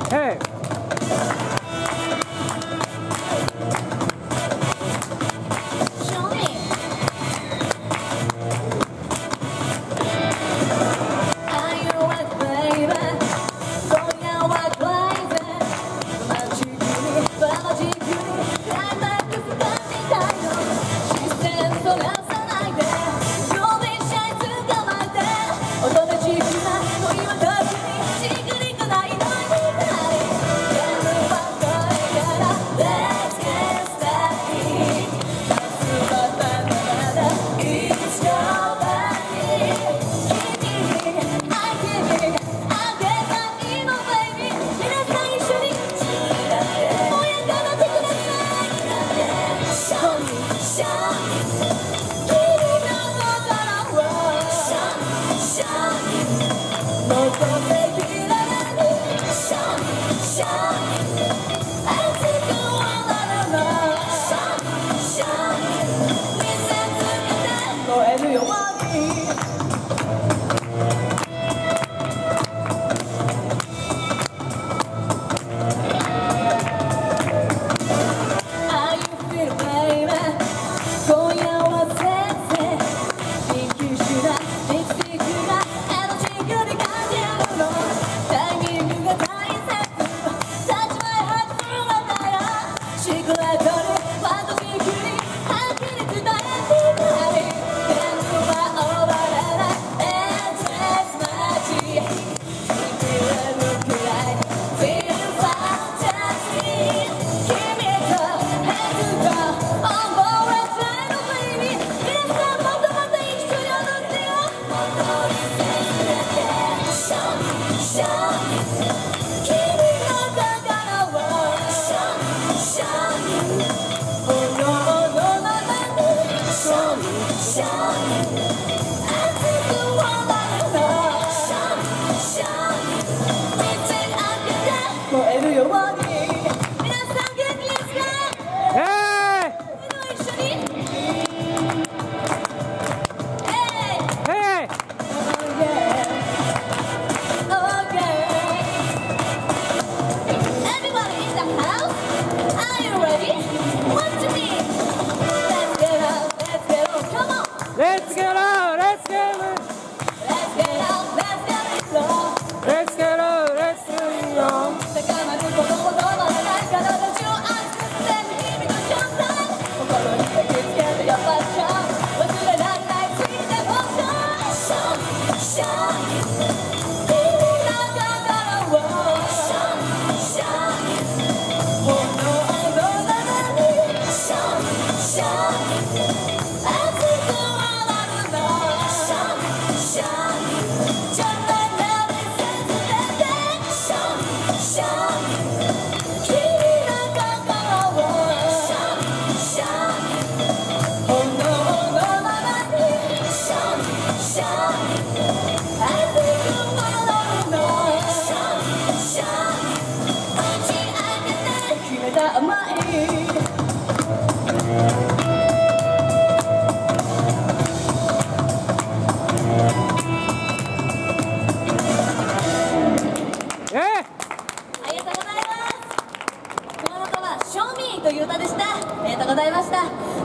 Hey! Let's get out! Let's get out! Let's get out! Let's get it on! Let's get out! Let's get it on! 高まることほどまらない体中熱くて君の状態心に焼き付けてやっぱしゃ忘れられないスイートポーションシャンシャン君の中からはシャンシャン炎の中にシャンシャンという歌でした。ありがとうございました。